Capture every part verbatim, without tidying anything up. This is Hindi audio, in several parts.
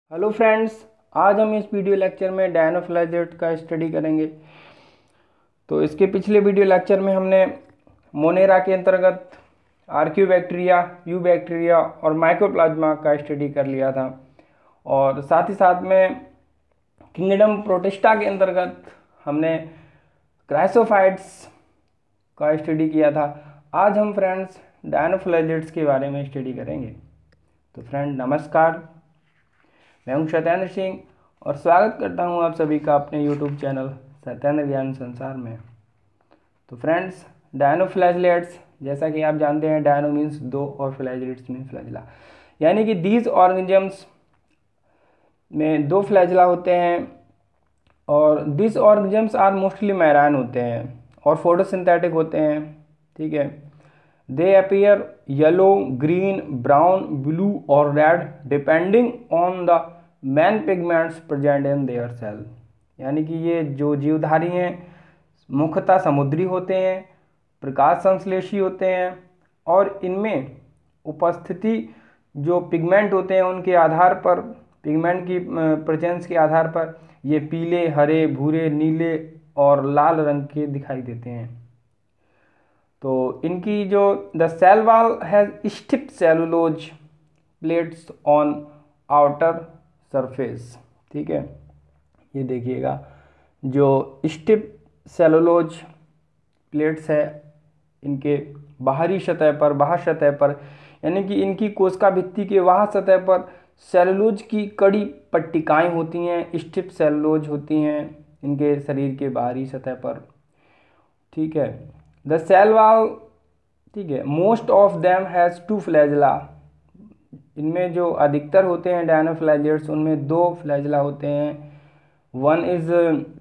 हेलो फ्रेंड्स, आज हम इस वीडियो लेक्चर में डायनोफ्लाजेलेट का स्टडी करेंगे। तो इसके पिछले वीडियो लेक्चर में हमने मोनेरा के अंतर्गत आर्कियोबैक्टीरिया, यू बैक्टीरिया और माइकोप्लाज्मा का स्टडी कर लिया था और साथ ही साथ में किंगडम प्रोटिस्टा के अंतर्गत हमने क्राइसोफाइट्स का स्टडी किया था। आज हम फ्रेंड्स डायनोफ्लाजेलेट्स के बारे में स्टडी करेंगे। तो फ्रेंड नमस्कार, मैं हूं सत्येंद्र सिंह और स्वागत करता हूं आप सभी का अपने यूट्यूब चैनल सत्येंद्र ज्ञान संसार में। तो फ्रेंड्स, डायनोफ्लैजेलेट्स जैसा कि आप जानते हैं, डायनो मीन्स दो और फ्लैजेलेट्स मीन्स फ्लैजला, यानी कि दीज ऑर्गेनिजम्स में दो फ्लैजला होते हैं और this organisms are mostly marine होते हैं और फोटोसिंथेटिक होते हैं। ठीक है, they appear yellow, green, brown, blue और red depending on the main pigments present in their cell. यानी कि ये जो जीवधारी हैं मुख्यतः समुद्री होते हैं, प्रकाश संश्लेषी होते हैं और इनमें उपस्थिति जो पिगमेंट होते हैं उनके आधार पर, पिगमेंट की प्रेजेंस के आधार पर ये पीले, हरे, भूरे, नीले और लाल रंग के दिखाई देते हैं। तो इनकी जो the cell wall has stiff cellulose plates on outer surface. ठीक है, ये देखिएगा जो स्टिफ सेलुलोज प्लेट्स है इनके बाहरी सतह पर, बाहर सतह पर, यानी कि इनकी कोशिका भित्ति के बाहर सतह पर सेलुलोज की कड़ी पट्टिकाएं होती हैं, स्टिफ सेलुलोज होती हैं इनके शरीर के बाहरी सतह पर। ठीक है, द सेल वॉल, ठीक है, most of them has two flagella. इनमें जो अधिकतर होते हैं डायनोफ्लैजेलेट्स उनमें दो फ्लैजला होते हैं। One is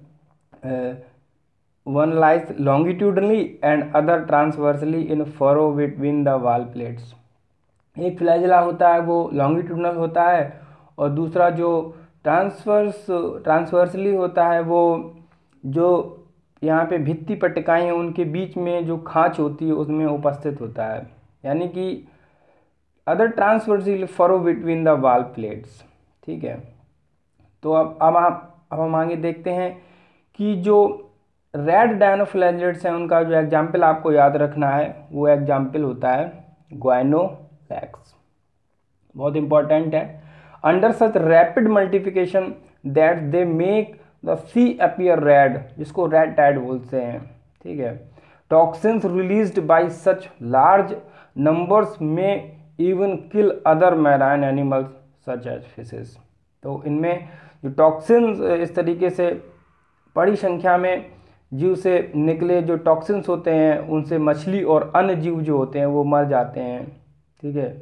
one lies longitudinally and other transversally in furrow between the wall plates. एक फ्लैजला होता है वो लॉन्गिट्यूडनल होता है और दूसरा जो ट्रांसवर्स ट्रांसवर्सली होता है वो जो यहाँ पे भित्ति पट्टिकाएं हैं उनके बीच में जो खांच होती है उसमें उपस्थित होता है, यानी कि other transversal furrow between the wall plates. ठीक है, तो अब अब आप अब हम आगे देखते हैं कि जो रेड डायनोफ्लैजेलेट्स हैं उनका जो एग्जाम्पल आपको याद रखना है वो एग्जाम्पल होता है ग्वाइनोलैक्स। बहुत इंपॉर्टेंट है। Under such rapid multiplication that they make the sea appear red, जिसको रेड टाइड बोलते हैं। ठीक है, toxins released by such large numbers में even kill other marine animals such as fishes. तो इनमें जो टॉक्सिन्स इस तरीके से बड़ी संख्या में जीव से निकले जो टॉक्सिन्स होते हैं उनसे मछली और अन्य जीव जो होते हैं वो मर जाते हैं। ठीक है,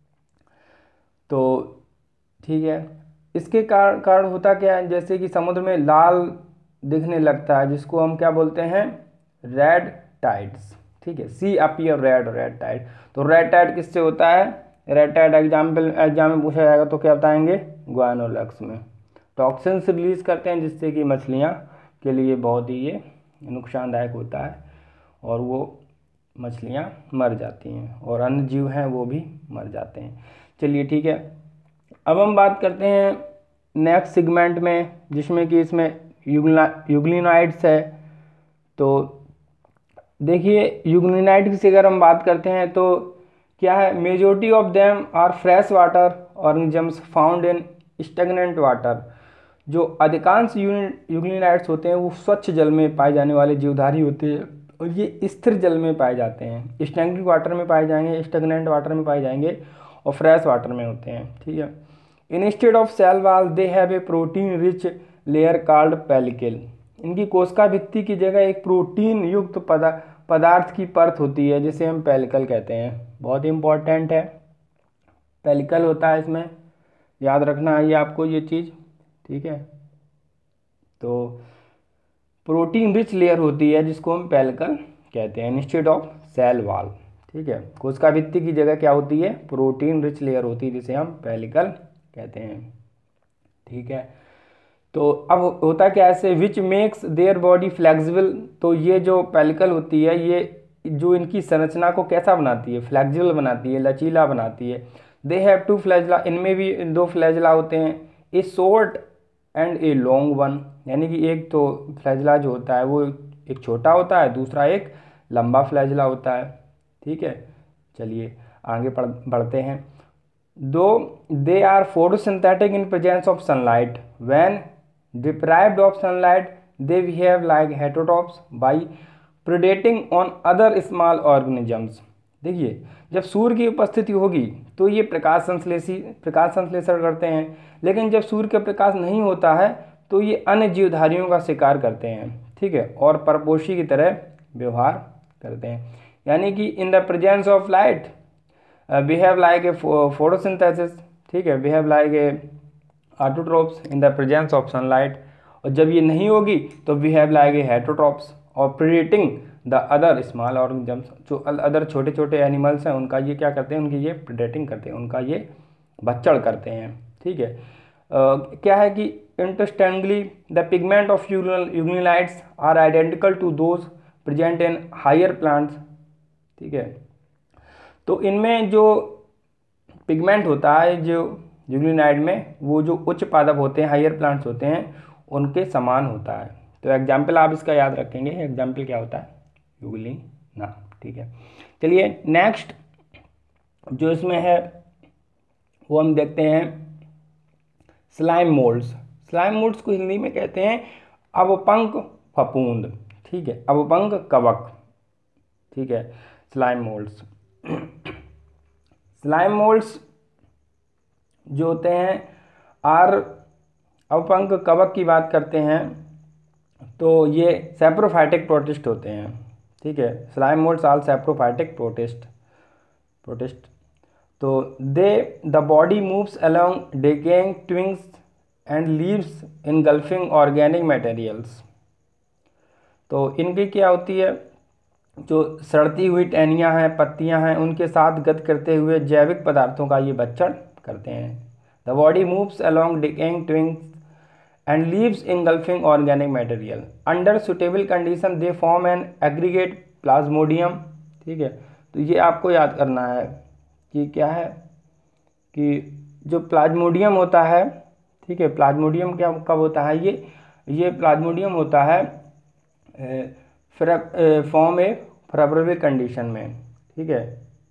तो ठीक है, इसके कारण कारण होता क्या है, जैसे कि समुद्र में लाल दिखने लगता है जिसको हम क्या बोलते हैं, रेड टाइड्स। ठीक है, sea appear red, red tide. तो रेड टाइड किससे होता है, रेड टाइड एग्जाम्पल एग्जाम में पूछा जाएगा तो क्या बताएंगे, ग्वाइनोलैक्स में टॉक्सिन्स रिलीज करते हैं जिससे कि मछलियाँ के लिए बहुत ही ये नुकसानदायक होता है और वो मछलियाँ मर जाती हैं और अन्य जीव हैं वो भी मर जाते हैं। चलिए ठीक है, अब हम बात करते हैं नेक्स्ट सेगमेंट में जिसमें कि इसमें यूग्लिनाइड्स है। तो देखिए यूग्लिनाइड्स की अगर हम बात करते हैं तो क्या है, majority of them are fresh water organisms found in stagnant water. जो अधिकांश यूग्लिनाइड्स होते हैं वो स्वच्छ जल में पाए जाने वाले जीवधारी होते हैं और ये स्थिर जल में पाए जाते हैं। स्टेगनेंट वाटर में पाए जाएंगे, स्टेगनेंट वाटर में पाए जाएंगे और फ्रेश वाटर में होते हैं। ठीक है, instead of cell wall they have a protein rich layer called pellicle. इनकी कोशिका भित्ति की जगह एक प्रोटीन युक्त पदा पदार्थ की परत होती है जिसे हम पेलिकल कहते हैं। बहुत इंपॉर्टेंट है, पेलिकल होता है इसमें, याद रखना है ये आपको ये चीज़। ठीक है, तो प्रोटीन रिच लेयर होती है जिसको हम पेलिकल कहते हैं इंस्टेड ऑफ सेल वॉल। ठीक है, कोशिका भित्ति की जगह क्या होती है, प्रोटीन रिच लेयर होती है जिसे हम पेलिकल कहते हैं। ठीक है, तो अब होता क्या है, which makes their body flexible. तो ये जो पेलिकल होती है ये जो इनकी संरचना को कैसा बनाती है, फ्लेक्सिबल बनाती है, लचीला बनाती है। दे हैव टू फ्लैजला, इनमें भी दो फ्लैजला होते हैं। A short and a long one, यानी कि एक तो फ्लैजला जो होता है वो एक छोटा होता है, दूसरा एक लंबा फ्लैजला होता है। ठीक है, चलिए आगे पढ़ बढ़ते हैं। Though they are photosynthetic in presence of sunlight, when deprived of sunlight they behave like heterotrophs by predating on other small organisms. देखिए, जब सूर्य की उपस्थिति होगी तो ये प्रकाश संश्लेषी प्रकाश संश्लेषण करते हैं, लेकिन जब सूर्य का प्रकाश नहीं होता है तो ये अन्य जीवधारियों का शिकार करते हैं। ठीक है, और परपोषी की तरह व्यवहार करते हैं, यानी कि in the presence of light behave like a photosynthesis. ठीक है, behave like a autotrophs in the presence of sunlight, और जब ये नहीं होगी तो बिहेव लाइक ए हेटेरोट्रोप्स और predating the other small organisms. जो अदर छोटे छोटे एनिमल्स हैं उनका ये क्या करते हैं, उनकी ये प्रेडेटिंग करते हैं, उनका ये भक्षण करते हैं। ठीक है, uh, क्या है कि interestingly the pigment of euglenoids are identical to those present in higher plants. ठीक है, तो इनमें जो पिगमेंट होता है जो यूग्निलाइट में, वो जो उच्च पादप होते हैं, हायर प्लांट्स होते हैं, उनके समान होता है। तो एग्जाम्पल आप इसका याद रखेंगे, एग्जाम्पल क्या होता है, यूग्लिना। ठीक है, चलिए नेक्स्ट जो इसमें है वो हम देखते हैं स्लाइम मोल्ड्स। स्लाइम मोल्ड्स को हिंदी में कहते हैं अवपंक फफूंद। ठीक है, अवपंक कवक। ठीक है, स्लाइम मोल्ड्स स्लाइम मोल्ड्स जो होते हैं आर अवपंक कवक की बात करते हैं तो ये सैप्रोफाइटिक प्रोटिस्ट होते हैं। ठीक है, slime moulds are saprophytic protist protist तो they the body moves along decaying twigs and leaves engulfing organic materials. तो इनकी क्या होती है, जो सड़ती हुई टहनियाँ हैं, पत्तियाँ हैं, उनके साथ गति करते हुए जैविक पदार्थों का ये भक्षण करते हैं। The body moves along decaying twigs and leaves engulfing organic material. Under suitable condition they form an aggregate plasmodium। ठीक है, तो ये आपको याद करना है कि क्या है कि जो प्लाज्मोडियम होता है, ठीक है, प्लाज्मोडियम क्या कब होता है, ये ये प्लाज्मोडियम होता है फॉर्म ए फेवरेबल कंडीशन में। ठीक है,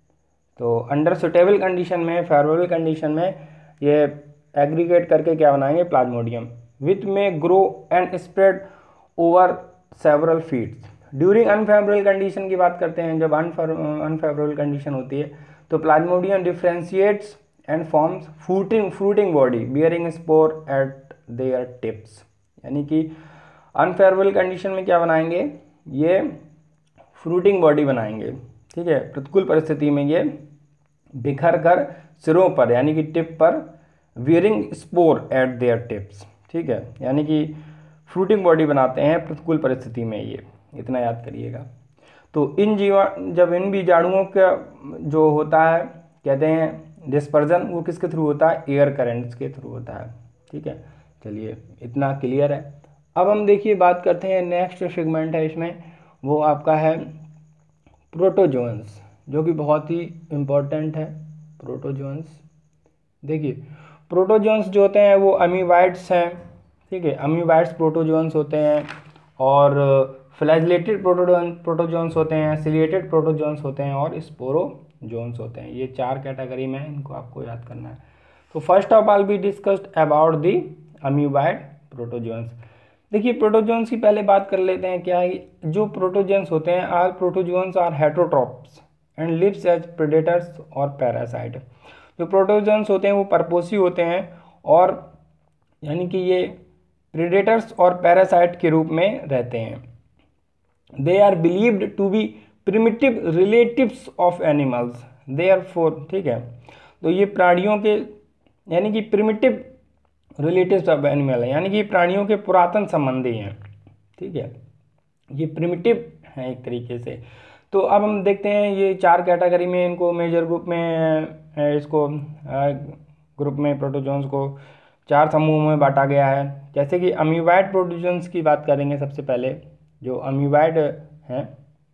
तो अंडर सुटेबल कंडीशन में, फेवरेबल कंडीशन में ये एग्रीगेट करके क्या बनाएंगे, प्लाज्मोडियम, विच में grow and spread over several feets. During unfavourable condition की बात करते हैं, जब अनफेवरेबल कंडीशन होती है तो plasmodium differentiates and forms fruiting fruiting body bearing spore at their tips. यानी कि अनफेवरेबल कंडीशन में क्या बनाएंगे, ये फ्रूटिंग बॉडी बनाएंगे। ठीक है, प्रतिकूल परिस्थिति में ये बिखर कर सिरों पर यानी कि टिप पर bearing spore at their tips. ठीक है, यानी कि फ्रूटिंग बॉडी बनाते हैं प्रतिकूल परिस्थिति में, ये इतना याद करिएगा। तो इन जीवा जब इन बीजाणुओं का जो होता है कहते हैं डिस्पर्जन, वो किसके थ्रू होता है, एयर करेंट्स के थ्रू होता है। ठीक है, चलिए इतना क्लियर है। अब हम देखिए बात करते हैं नेक्स्ट सेगमेंट है इसमें, वो आपका है प्रोटोजोन्स, जो कि बहुत ही इम्पोर्टेंट है। प्रोटोजोन्स, देखिए प्रोटोजोन्स जो होते हैं वो अमीबाइड्स हैं। ठीक है, अमीबाइड्स प्रोटोजोन्स होते हैं, और फ्लैजिलेटेड प्रोटोजोन प्रोटोजोन्स होते हैं, सिलिएटेड प्रोटोजोन्स होते हैं, और स्पोरोजोन्स होते हैं। ये चार कैटेगरी में इनको आपको याद करना है। तो first of all be discussed about the amoeboid protozoans. देखिए प्रोटोजोन्स की पहले बात कर लेते हैं। क्या है, जो प्रोटोजोन्स होते हैं, all protozoans are heterotrophs and lives as predators और पैरासाइट। जो प्रोटोजोन्स होते हैं वो परपोषी होते हैं, और यानी कि ये प्रेडेटर्स और पैरासाइट के रूप में रहते हैं। They are believed to be primitive relatives of animals therefore. ठीक है, तो ये प्राणियों के यानी कि प्रिमिटिव रिलेटिव्स ऑफ एनिमल है, यानी कि प्राणियों के पुरातन संबंधी हैं। ठीक है, ये प्रिमिटिव हैं एक तरीके से। तो अब हम देखते हैं ये चार कैटेगरी में इनको मेजर ग्रुप में, इसको ग्रुप में प्रोटोजोन्स को चार समूहों में बांटा गया है। जैसे कि अमीबाइड प्रोटोजोन्स की बात करेंगे सबसे पहले। जो अमीबाइड हैं,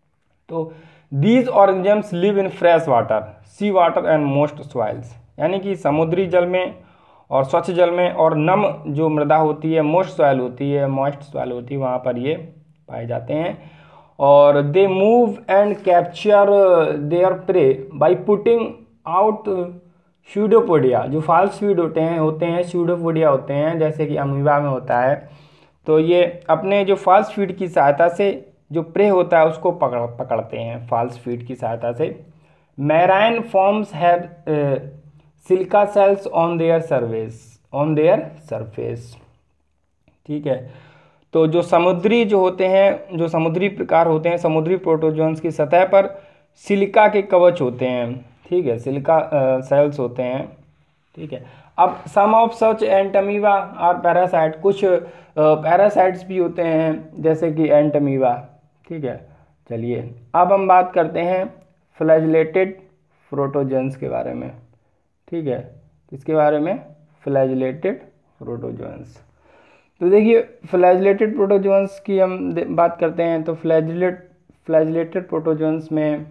तो these organisms live in fresh water, sea water and most soils. यानी कि समुद्री जल में और स्वच्छ जल में और नम जो मृदा होती है, मोस्ट सॉइल होती है, मॉइस्ट सॉइल होती है, वहाँ पर ये पाए जाते हैं। और they move and capture their prey by putting out pseudopodia, जो फॉल्स फीड होते हैं होते हैं स्यूडोपोडिया होते हैं, जैसे कि अमीबा में होता है। तो ये अपने जो फॉल्स फीड की सहायता से जो प्रे होता है उसको पकड़ पकड़ते हैं फॉल्स फीड की सहायता से। Marine forms have silica cells on their surface on their surface ठीक है। तो जो समुद्री जो होते हैं जो समुद्री प्रकार होते हैं, समुद्री प्रोटोजोन्स की सतह पर सिलिका के कवच होते हैं, ठीक है, सिलिका सेल्स होते हैं, ठीक है। अब सम ऑफ सच एंटमीबा और पैरासाइट, कुछ पैरासाइट्स भी होते हैं जैसे कि एंटमीबा, ठीक है। चलिए अब हम बात करते हैं फ्लैजिलेटेड प्रोटोजोन्स के बारे में, ठीक है। इसके बारे में फ्लैजिलेटेड प्रोटोजोन्स, तो देखिए फ्लैजिलेटेड प्रोटोजोन्स की हम बात करते हैं तो फ्लैजिलेट फ्लैजिलेटेड प्रोटोजोन्स में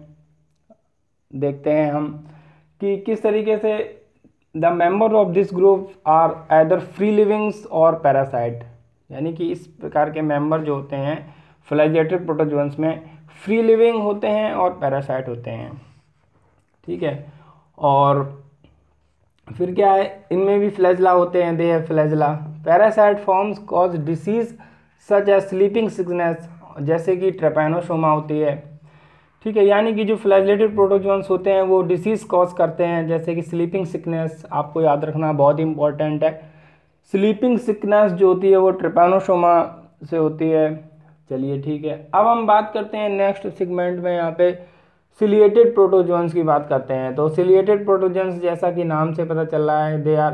देखते हैं हम कि किस तरीके से the member of this group are either free livings और पैरासाइट, यानी कि इस प्रकार के मेंबर जो होते हैं फ्लैजिलेटेड प्रोटोजोन्स में फ्री लिविंग होते हैं और पैरासाइट होते हैं, ठीक है। और फिर क्या है, इनमें भी फ्लैजला होते हैं, they have flagella. Parasite forms cause disease such as sleeping sickness, जैसे कि ट्रेपैनोसोमा होती है, ठीक है। यानी कि जो फ्लैजिलेटेड प्रोटोजोन्स होते हैं वो डिसीज कॉज करते हैं, जैसे कि स्लीपिंग सिकनेस, आपको याद रखना बहुत इंपॉर्टेंट है। स्लीपिंग सिकनेस जो होती है वो ट्रेपैनोसोमा से होती है। चलिए ठीक है, अब हम बात करते हैं नेक्स्ट सेगमेंट में, यहाँ पे सिलिएटेड प्रोटोजोन्स की बात करते हैं। तो सिलिएटेड प्रोटोजोन्स जैसा कि नाम से पता चल रहा है दे आर,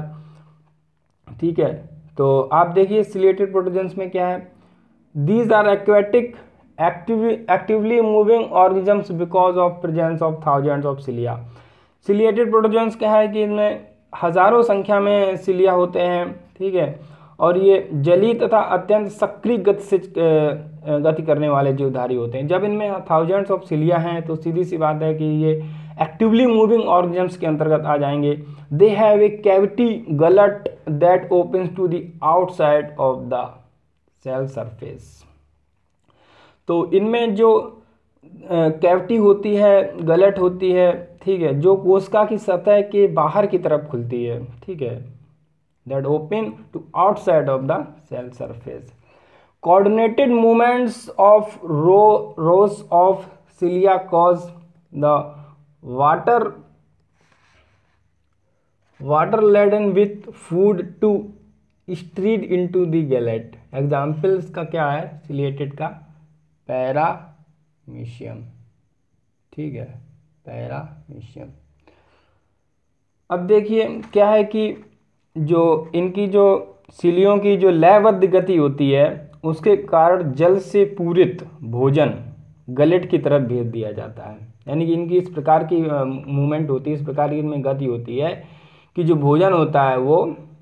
ठीक है। तो आप देखिए सिलिएटेड प्रोटोजोन्स में क्या है, these are aquatic actively moving organisms because of presence of thousands of cilia. Ciliated protozoans क्या है कि इनमें हजारों संख्या में सिलिया होते हैं, ठीक है। और ये जली तथा अत्यंत सक्रिय गति से गति करने वाले जीवधारी होते हैं। जब इनमें थाउजेंड्स ऑफ सिलिया हैं तो सीधी सी बात है कि ये एक्टिवली मूविंग ऑर्गेनिजम्स के अंतर्गत आ जाएंगे। They have a cavity gullet that opens to the outside of the cell surface. तो इनमें जो कैविटी होती है, गलट होती है, ठीक है, जो कोशिका की सतह के बाहर की तरफ खुलती है, ठीक है, that open to outside of the cell surface. Coordinated movements of row, rows of cilia cause the water water laden with food to stream into the gullet. Examples का क्या है सिलिएटेड का, पैरामीशियम, ठीक है, पैरामीशियम। अब देखिए क्या है कि जो इनकी जो सिलियों की जो लयबद्ध गति होती है उसके कारण जल से पूरित भोजन गलेट की तरफ भेज दिया जाता है। यानी कि इनकी इस प्रकार की मूवमेंट होती है, इस प्रकार की इनमें गति होती है कि जो भोजन होता है वो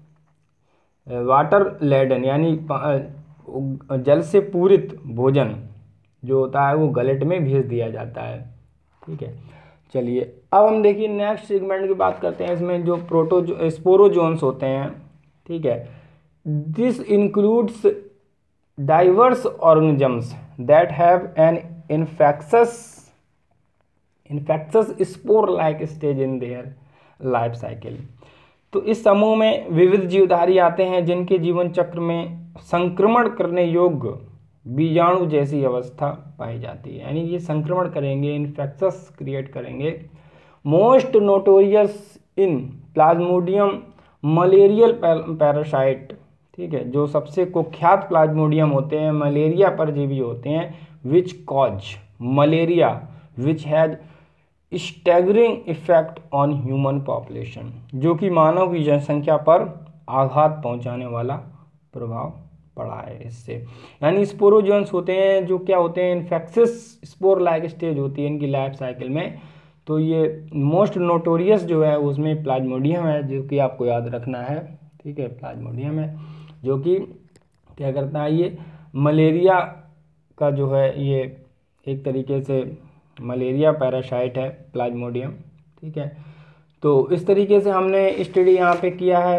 वाटर लेडन यानी जल से पूरित भोजन जो होता है वो गलेट में भेज दिया जाता है, ठीक है। चलिए अब हम देखिए नेक्स्ट सेगमेंट की बात करते हैं। इसमें जो प्रोटो स्पोरोजोन्स होते हैं, ठीक है, this includes diverse organisms that have an infectious infectious spore like stage in their life cycle. तो इस समूह में विविध जीवधारी आते हैं जिनके जीवन चक्र में संक्रमण करने योग्य बीजाणु जैसी अवस्था पाई जाती है, यानी ये संक्रमण करेंगे, इन्फेक्शस क्रिएट करेंगे। Most notorious in plasmodium malarial parasite, ठीक है, जो सबसे कुख्यात प्लाज्मोडियम होते हैं मलेरिया परजीवी होते हैं, which cause malaria which has staggering effect on human population, जो कि मानव की जनसंख्या पर आघात पहुंचाने वाला प्रभाव पड़ा है इससे। यानी स्पोरोजोन्स होते हैं जो क्या होते हैं, इन्फेक्शस स्पोर लाइक स्टेज होती है इनकी लाइफ साइकिल में। तो ये मोस्ट नोटोरियस जो है उसमें प्लाज्मोडियम है, जो कि आपको याद रखना है, ठीक है, प्लाज्मोडियम है जो कि क्या करता है, ये मलेरिया का जो है ये एक तरीके से मलेरिया पैरासाइट है प्लाज्मोडियम, ठीक है। तो इस तरीके से हमने स्टडी यहाँ पे किया है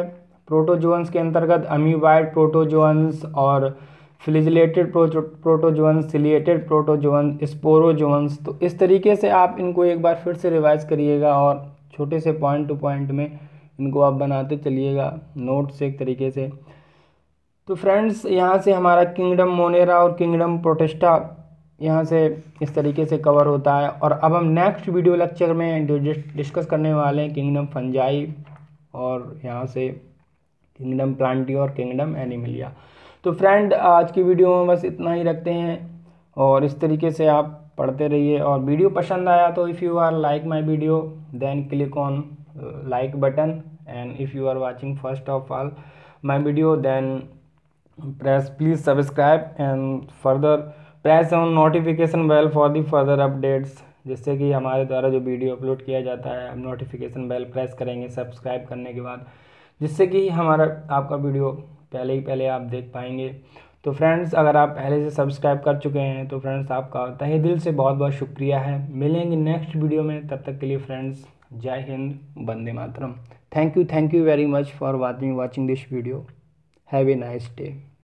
प्रोटोजोअन्स के अंतर्गत अमीबाइड प्रोटोजोअन्स और flagellated protozoans, ciliated protozoans, sporozoans. तो इस तरीके से आप इनको एक बार फिर से रिवाइज करिएगा और छोटे से पॉइंट टू पॉइंट में इनको आप बनाते चलिएगा नोट्स एक तरीके से। तो फ्रेंड्स, यहाँ से हमारा किंगडम मोनेरा और किंगडम प्रोटिस्टा यहाँ से इस तरीके से कवर होता है। और अब हम नेक्स्ट वीडियो लेक्चर में डिस्कस करने वाले हैं किंगडम फंजाई और यहाँ से किंगडम प्लांटियो और किंगडम एनिमलिया। तो फ्रेंड, आज की वीडियो में बस इतना ही रखते हैं और इस तरीके से आप पढ़ते रहिए। और वीडियो पसंद आया तो if you are like my video then click on like button, and if you are watching first of all my video then press please subscribe and further press on notification bell for the further updates, जिससे कि हमारे द्वारा जो वीडियो अपलोड किया जाता है हम नोटिफिकेशन बेल प्रेस करेंगे सब्सक्राइब करने के बाद, जिससे कि हमारा आपका वीडियो पहले ही पहले आप देख पाएंगे। तो फ्रेंड्स, अगर आप पहले से सब्सक्राइब कर चुके हैं तो फ्रेंड्स आपका तहे दिल से बहुत बहुत शुक्रिया है। मिलेंगे नेक्स्ट वीडियो में, तब तक के लिए फ्रेंड्स जय हिंद, वंदे मातरम। Thank you thank you very much for watching watching this video. Have a nice day.